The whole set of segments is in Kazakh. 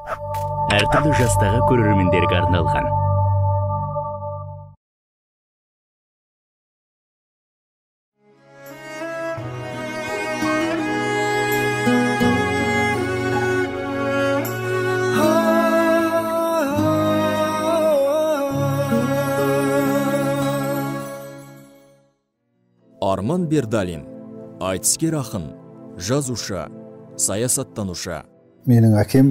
Әртүрлі жастағы көрермендерге арналған. Арман Бердалин, айтыскер ақын, жазушы, саясаттанушы. Менің әкем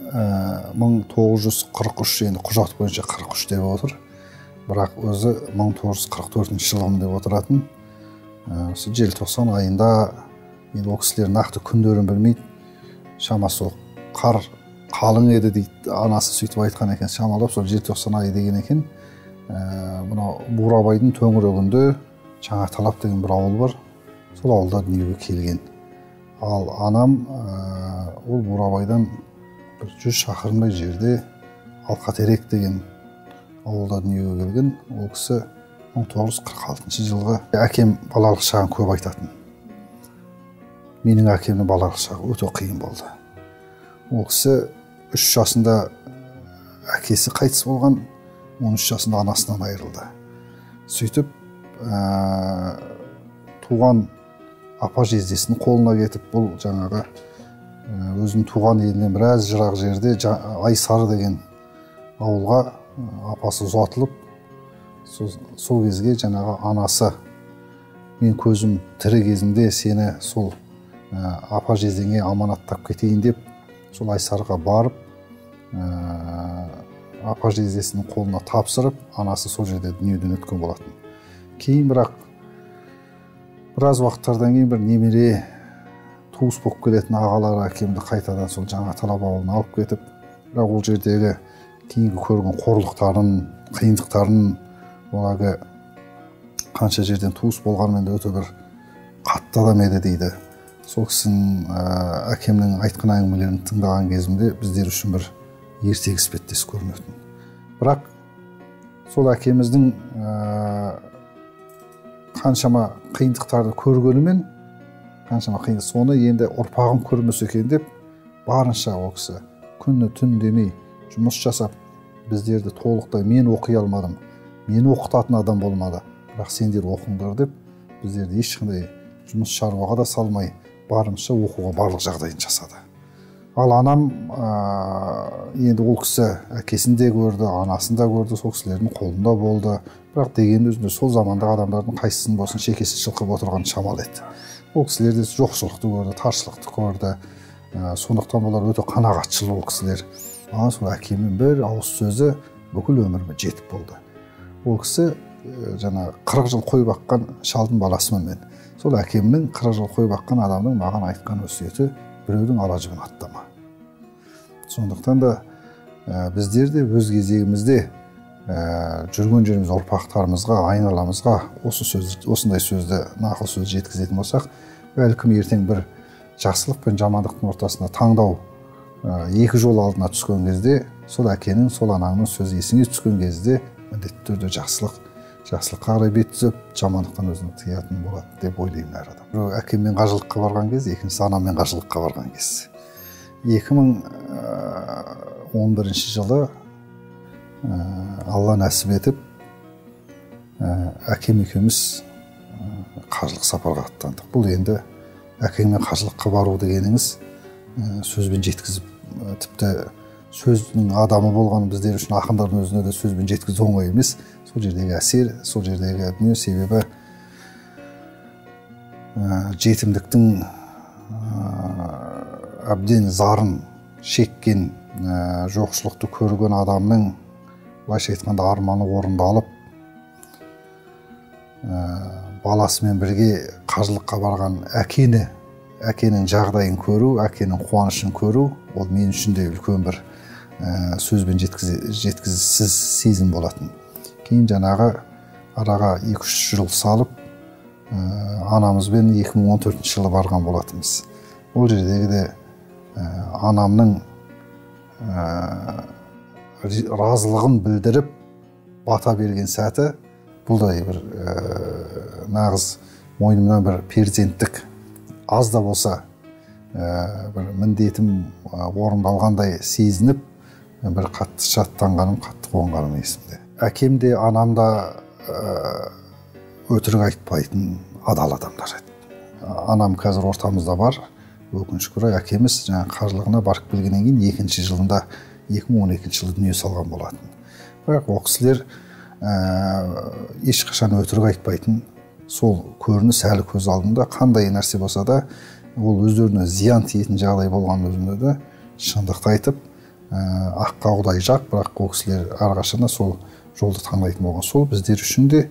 1943, енді құжат бойынша 43 деп отыр. Бірақ өзі 1944 жылым деп отыратын. Осы желтоқсан айында, енді ол кісілер нақты күндерін білмейді. Шамасы қар қалың еді дейді, анасы сөйтіп айтқан екен, шамалап, сол желтоқсан айы деген екен. Мына Бурабайдың төңірегінде Жаңаталап деген бір ауыл бар. Сол ауылда дүниеге келген. Ал анам ол Бурабайдан бір 100 шақырымдай жерде Алқатерек деген ауылда дүниеге келген. Ол кісі 1946 жылғы. Әкем балалық шағын көп айтатын. Менің әкемнің балалық шағы өте қиын болды. Ол кісі 3 жасында әкесі қайтыс болған, 13 жасында анасынан айырылды. Сөйтіп туған апа жездесінің қолына кетіп, бұл жаңағы өзінің туған елінен біраз жырақ жерде Айсары деген ауылға апасы ұзатылып, сол кезге жаңағы анасы, мен көзім тірі кезімде сені сол апа жездеңе аманаттап кетейін деп, сол Айсарыға барып, апа жездесінің қолына тапсырып, анасы сол жерде дүниеден өткен болатын. Кейін бірақ біраз уақыттардан кейін бір немере туыс болып келетін ағалары әкемді қайтадан сол Жаңаталап ауылына алып кетіп, бірақ ол жердегі кейінгі көрген қорлықтарын, қиындықтарын, оларға қанша жерден туыс болғанмен де өте бір қатты адам еді дейді. Сол кісінің әкемнің айтқан әңгімелерін тыңдаған кезімде біздер үшін бір ертегі іспеттес көрінетін. Бірақ сол әкеміздің қаншама қиындықтарды көргенімен, соны енді ұрпағым көрмесе екен деп, барынша ол кісі күні түн демей жұмыс жасап, біздерді толықтай мен оқи алмадым, мені оқытатын адам болмады, бірақ сендер оқыңдар деп, біздерді ешқандай жұмыс шаруаға да салмай, барынша оқуға барлық жағдайын жасады. Ал анам енді ол кісі әкесін де көрді, анасын да көрді, сол кісілердің қолында болды. Бірақ деген өзінде сол замандағы адамдардың қайсысын болсын шекесі шылқып отырған шамал еді. Ол кісілерде жоқшылықты көрді, таршылықты көрді. Сондықтан болар өте қанағатшыл ол кісілер. Сол әкемнің бір ауыз сөзі бүкіл өміріме жетіп болды. Ол кісі жаңа 40 жыл қой баққан шалдың баласымын мен. Сол әкемнің 40 жыл қой баққан адамның маған айтқан өсиеті біреудің ала жібін аттама. Сондықтан да біздер де өз кезегімізде жүрген жеріміз ұрпақтарымызға, айналамызға осындай сөзді, нақыл сөз жеткізетін болсақ, бәлкім ертең бір жақсылық пен жамандықтың ортасында таңдау екі жол алдына түскен кезде, сол әкенің, сол анаңның сөзі есіңе түскен кезде, міндетті түрде жақсылыққа қарай бет түзеп, жамандықтан өзін тыятын болады деп ойлаймын әр адам. Біреу әкеммен қажылыққа барған кез, екіншісі анаммен қажылыққа барған кез. 2011 жылы Алла нәсіп етіп, әкем екеуміз қажылық сапарға аттандық. Бұл енді әкеңмен қажылыққа бару дегеніңіз сөзбен жеткізіп, тіпті сөздің адамы болған біздер үшін ақындардың өзіне де сөзбен жеткізу оңай емес. Сол жердегі әсер, сол жердегі дүние себебі жетімдіктің әбден зарын шеккен, жоқшылықты көрген адамның былайша айтқанда арманы орындалып, баласымен бірге қажылыққа барған әкенің жағдайын көру, әкенің қуанышын көру, ол мен үшін де үлкен бір сөзбен жеткізсіз сезім болатын. Кейін жаңағы араға 2-3 жыл салып, анамызбен 2014 жылы барған болатынбыз. Ол жердегі де анамның разылығын білдіріп бата берген сәті, бұл да бір нағыз мойнымнан бір перзенттік аз да болса бір міндетім орындалғандай сезініп, бір қатты шаттанғаным, қатты қуанғаным есімде. Әкем де, анам да өтірік айтпайтын адал адамдар еді. Анам қазір ортамызда бар, өкінішке орай. Әкеміз қажылығына барып келгеннен кейін 2-ші жылында, 2012 жылы дүние салған болатын. Бірақ ол кісілер ешқашан өтірік айтпайтын, сол көрініс әлі көз алдында. Қандай нәрсе болса да, ол өздеріне зиян тиетін жағдай болған өзінде де шындықты айтып, аққа құдай жақ, бірақ ол кісілер әрқашан сол жолды таңдайтын болған. Сол біздер үшін де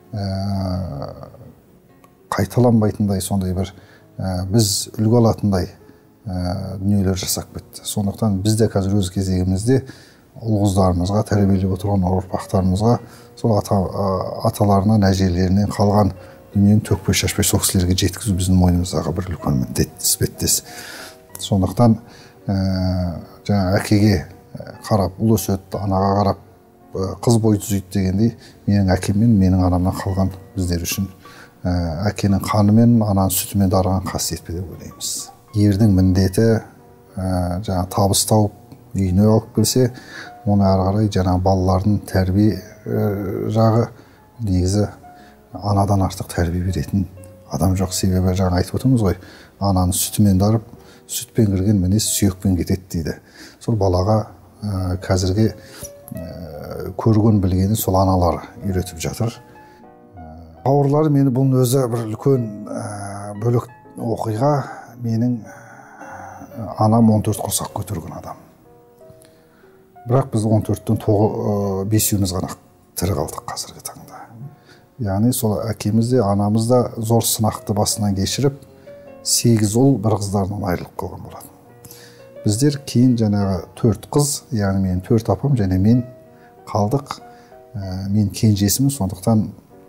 қайталанбайтындай, сондай бір біз үлгі алатындай дүниелер жасап кетті. Сондықтан біз де қазір өз кезегімізде ұл-қыздарымызға, тәрбиелеп отырған ұрпақтарымызға сол аталарынан, әжелерінен қалған дүниені төкпей шашпай сол кісілерге жеткізу біздің мойнымыздағы бір үлкен міндет іспеттес. Сондықтан жаңа әкеге қарап ұл өседі, анаға қарап қыз бой түзейді дегендей, менің әкем мен менің анамнан қалған біздер үшін әкенің қанымен, ананың сүтімен дарыған қасиет деп ойлаймыз. Ердің міндеті жаңа табыс тауып үйіне алып келсе, оны әрі қарай жаңа балалардың тәрбие жағы негізі анадан артық тәрбие беретін адам жоқ. Себебі жаңа айтып отырмыз ғой, ананың сүтімен дарып, сүтпен кірген мінез сүйекпен кетеді дейді. Сол балаға қазірге көрген білгені сол аналар үйретіп жатыр. Бауырлары мені бұның өзі бір үлкен бөлек оқиға. Менің анам 14 құрсақ көтерген адам. Бірақ біз 14-тен 5-еуміз ғана тірі қалдық қазіргі таңда. Яғни сол әкеміз де, анамыз да зор сынақты басынан кешіріп, 8 ұл, 1 қыздарынан айырылып қалған болатын. Біздер кейін жаңағы 4 қыз, яғни мен 4 апам және мен қалдық. Мен кенжесімін, сондықтан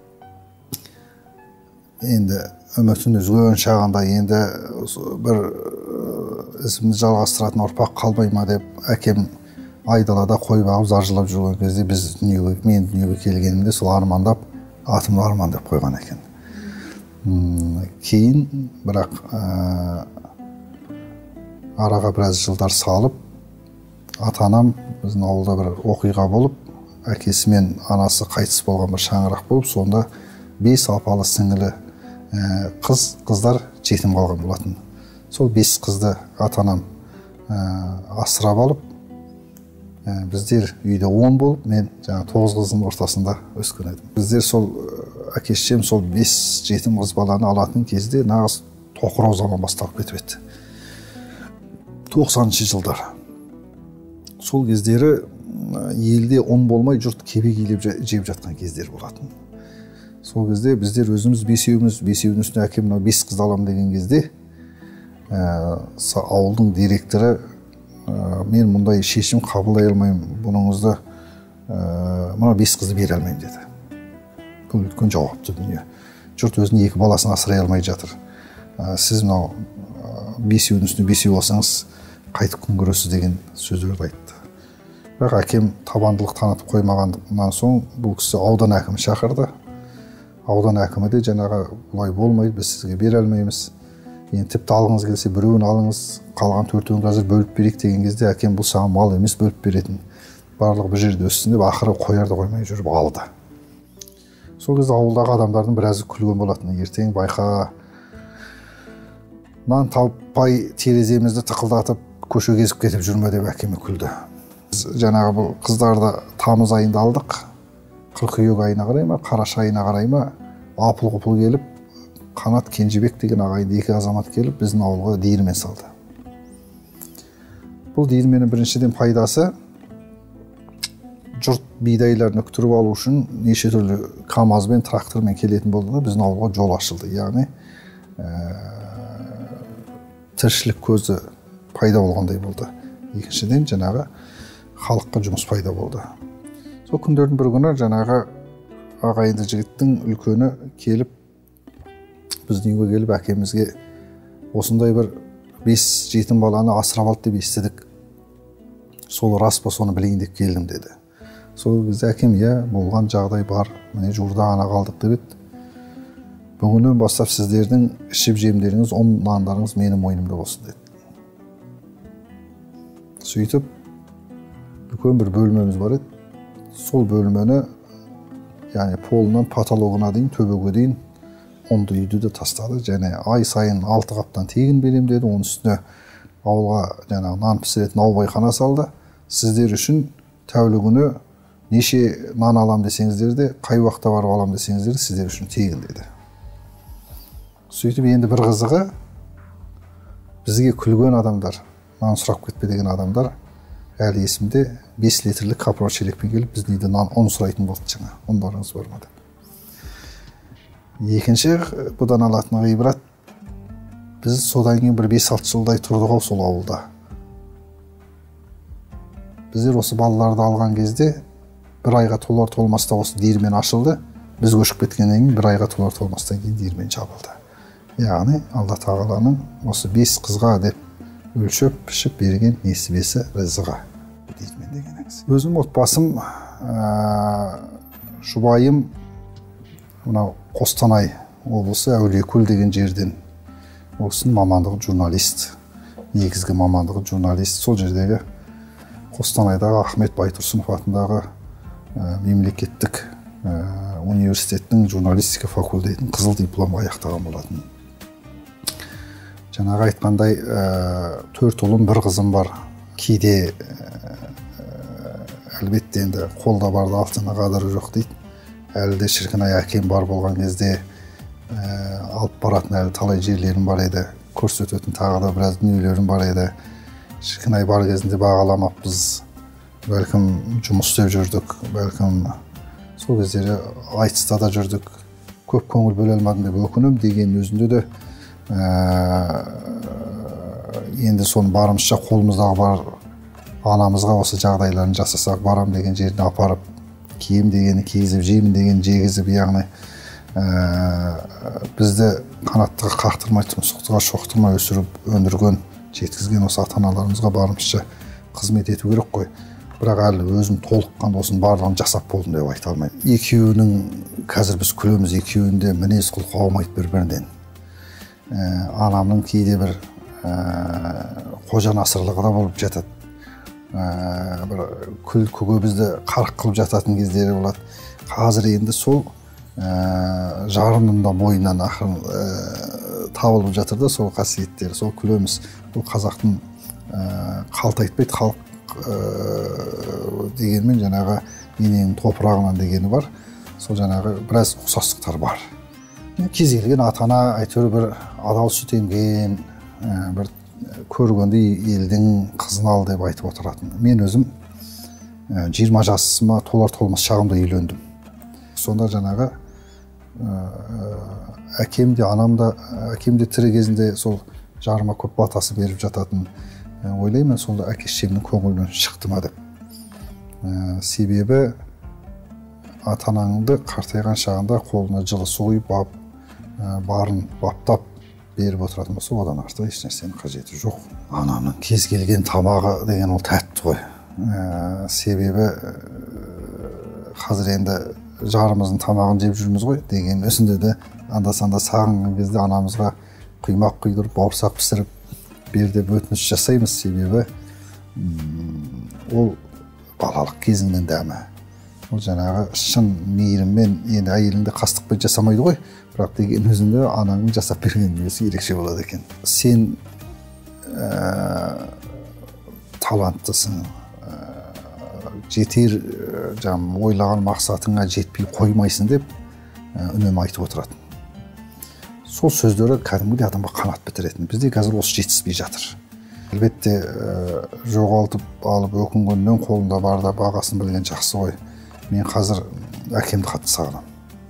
енді үмітін үзген шағында енді бір ізімді жалғастыратын ұрпақ қалмай ма деп әкем айдалада қой бағып заржылап жүрген кезде мен дүниеге келгенімде сол армандап, атымды Арман деп қойған екен. Кейін бірақ араға біраз жылдар салып, ата-анам біздің ауылда бір оқиға болып, әкесі мен анасы қайтыс болған бір шаңырақ болып, сонда 5 апалы сіңілі қыздар жетім қалған болатын. Сол 5 қызды ата-анам асырап алып, біздер үйде 10 болып, мен 9 қыздың ортасында өскен едім. Біздер сол әке-шешем сол 5 жетім қыз баланы алатын кезде нағыз тоқырау заман басталып кетіп еді. 90-шы жылдар. Сол кездері елде ұн болмай жұрт кебек илеп жеп жатқан кездер болатын. Сол кезде біздер өзіміз 5-еуміз, 5-еудің үстіне әкем 5 қыз алам деген кезде ауылдың директоры мен мұндай шешім қабылдай алмаймын, бұныңызды мына 5 қызды бере алмаймын деді. Бұл үлкен жауапты дүние. Жұрт өзінің 2 баласын асырай алмай жатыр. Сіз мынау 5-еудің үстіне 5-еу алсаңыз қайтып күн көресіз деген сөздерді айтты. Бірақ әкем табандылық танытып қоймағаннан соң бұл кісі аудан әкімі шақырды. Аудан әкімі де жаңағы бұлай болмайды, біз сізге бере алмаймыз. Енді тіпті алғыңыз келсе біреуін алыңыз, қалған 4-еуін қазір бөліп берейік деген кезде әкем бұл саған мал емес бөліп беретін. Барлығы бір жерде өссін деп ақыры қоярды қоймай жүріп алды. Сол кезде ауылдағы адамдардың біразы күлген болатын. Ертең байқа нан таппай тереземізді тықылдатып көше кезіп кетіп жүрме деп әкеме күлді. Жаңағы бұл қыздарды тамыз айында алдық. Қыркүйек айына қарай ма, қараша айына қарай ма, апыл-ғұпыл келіп, Қанат Кенжебек деген ағайынды 2 азамат келіп, біздің ауылға диірмен салды. Бұл диірменнің біріншіден пайдасы, жұрт бидайларын үктіріп алу үшін неше түрлі КамАЗбен, трактормен келетін болды да, біздің ауылға жол ашылды. Яғни тіршілік көзі пайда болғандай болды. Екіншіден жаңағы халыққа жұмыс пайда болды. Сол күндердің бір күні жаңағы ағайынды жігіттің үлкені келіп, біздің үйге келіп әкемізге осындай бір 5 жетім баланы асырап алды деп естідік. Сол рас па, соны білейін деп келдім деді. Сол кезде әкем болған жағдай бар, міне жуырда ғана қалдық деп еді. Бүгіннен бастап сіздердің ішіп жемдеріңіз, нандарыңыз менің мойнымда болсын деді. сөйтіп үлкен бір бөлмеміз бар еді. Сол бөлмені, яғни полынан потологына дейін, төбеге дейін онды үйді де тастады. Және ай сайын 6 қаптан тегін берем деді. Оның үстіне ауылға жаңағы нан пісіретін наубайхана салды. Сіздер үшін тәулігіне неше нан алам десеңіздер де, қай уақытта барып алам десеңіздер де сіздер үшін тегін деді. Сөйтіп енді бір қызығы, бізге күлген адамдар, нан сұрап кетпе деген адамдар, әлі есімде 5 литрлік қапырға шелекпен келіп, біздің үйде нан ұн сұрайтын болды жаңа. Ұн барыңыз бар ма деп. Екінші бұдан алатын ғибрат, біз содан кейін бір 5-6 жылдай тұрдық ау сол ауылда. Біздер осы балаларды алған кезде бір айға толар толмаста осы диірмен ашылды. Біз көшіп кеткеннен кейін бір айға толар толмастан кейін диірмен жабылды. Яғни Алла тағаланың осы 5 қызға деп өлшеп пішіп берген несібесі ризығы диірмен дегеніңіз. Өзім отбасым, жұбайым мынау Қостанай облысы Әулиекөл деген жерден. Ол кісінің мамандығы журналист. Негізгі мамандығы журналист. Сол жердегі Қостанайдағы Ахмет Байтұрсынов атындағы мемлекеттік университеттің журналистика факультетін қызыл диплом аяқтаған болатын. Жаңағы айтқандай 4 ұлым, 1 қызым бар. Кейде әлбетте енді қолда барды алтыны қадірі жоқ дейді. Әлі де шіркін ай әкем бар болған кезде алып баратын әлі талай жерлерім бар еді. Көрсететін тағы да біраз дүниелерім бар еді. Шіркін ай бар кезінде бағаламаппыз. Бәлкім жұмыс істеп жүрдік, бәлкім сол кездері айтыста да жүрдік. Көп көңіл бөле алмадым деп өкінем деген өзінде де енді соны барымызша қолымыздағы бар анамызға осы жағдайларын жасасақ, барам деген жеріне апарып, киім дегені кигізіп, жеймін деген жегізіп, яғни бізді қанаттыға қақтырмай, тұмсықтыға шоқтырмай өсіріп, өндірген, жеткізген осы ата-аналарымызға барымызша қызмет ету керек қой. Бірақ әлі өзім толыққан осының барлығын жасап болдым деп айта алмаймын. Екеуінің, қазір біз күлеміз, екеуінде мінез құлқы аумайды бір-бірінен. Анамның кейде бір қожан асырлығы да болып жатады. Бір күлкіге бізді қарық қылып жататын кездері болады. Қазір енді сол жарының да бойынан ақырын табылып жатыр да сол қасиеттері, сол күлеміз. Бұл қазақтың қалтайтпайды, халық дегенмен жаңағы ененің топырағынан дегені бар. Сол жаңағы біраз ұқсастықтар бар. Кез келген ата-ана әйтеуір бір адал сүт емген, бір көргенде елдің қызын ал деп айтып отыратын. Мен өзім 20 жасыма толар толмас шағымда үйлендім. Сонда жаңағы әкем де, анам да, әкем де тірі кезінде сол жарыма көп батасы беріп жататын. Ойлаймын, сонда әке-шешемнің көңілінен шықты ма деп. Себебі ата-анаңды қартайған шағында қолына жылы су құйып, барын баптап беріп отыратын болса, одан артық еш нәрсенің қажеті жоқ. Анамның кез келген тамағы деген ол тәтті ғой. Себебі қазір енді жарымыздың тамағын жеп жүрміз ғой деген өзінде де анда-санда сағынған кезде анамызға құймақ құйдырып, бауырсақ пісіріп бер деп өтініш жасаймыз. Себебі ол балалық кезіңнің дәмі. Ол жаңағы шын мейіріммен, енді әйеліңді қастықпен жасамайды ғой, бірақ деген өзінде анаңның жасап берген дүниесі ерекше болады екен. Сен таланттысың, жетер ойлаған мақсатыңа жетпей қоймайсың деп үнемі айтып отыратын. Сол сөздері кәдімгідей адамға қанат бітіретін. Бізде қазір осы жетіспей жатыр. Әлбетте жоғалтып алып өкінгеннен қолында барда бағасын білген жақсы ғой. Мен қазір әкемді қатты сағынамын.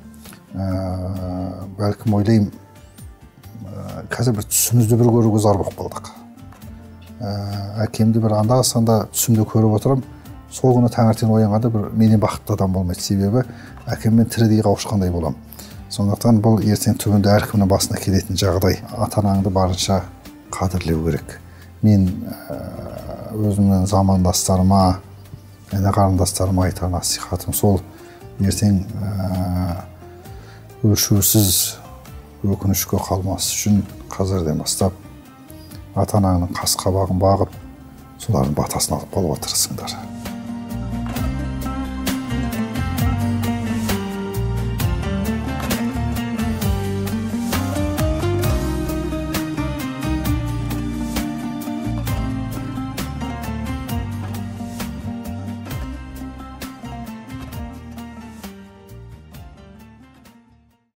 Бәлкім ойлаймын, қазір бір түсімізді бір көруге зар болып қалдық. Әкемді бір анда-санда түсімді көріп отырам. Сол күні таңертең оянғанда бір менен бақытты адам болмайды. Себебі әкеммен тірідей қауышқандай боламын. Сондықтан бұл ертең түбінде әркімнің басына келетін жағдай. Ата-анаңды барынша қадірлеу керек. Мен өзімнің замандастарыма, әне қарындастарыма айтар насихатым сол, ертең өлшеусіз өкінішке қалмас үшін қазірден бастап ата-анаңның қас-қабағын бағып, солардың батасын алып қалуға тырысыңдар.